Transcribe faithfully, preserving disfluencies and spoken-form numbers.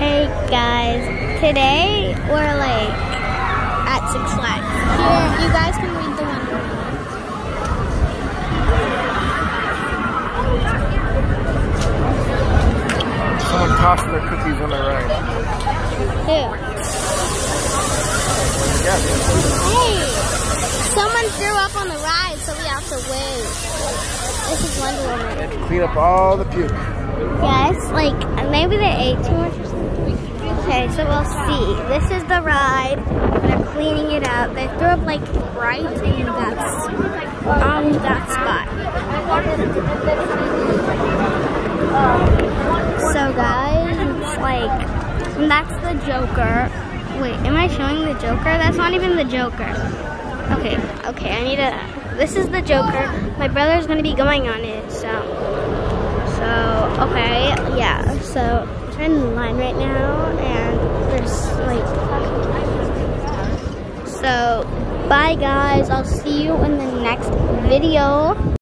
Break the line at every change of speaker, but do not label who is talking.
Hey guys, today we're like at Six Flags. Here, you guys can read the Wonder Woman.
Someone tossed their cookies on the ride.
Who?
Yeah.
Hey! Someone threw up on the ride, so we have to wait. This is Wonder Woman.
They had to clean up all the puke.
Yes, like maybe they ate too much or something. Okay, so we'll see. This is the ride. They're cleaning it up. They threw up like right in that on that spot. So guys, it's like that's the Joker. Wait, am I showing the Joker? That's not even the Joker. Okay, okay, I need to. This is the Joker. My brother's gonna be going on it, so. So, okay, yeah, so we're in the line right now, and there's like, so, bye guys, I'll see you in the next video.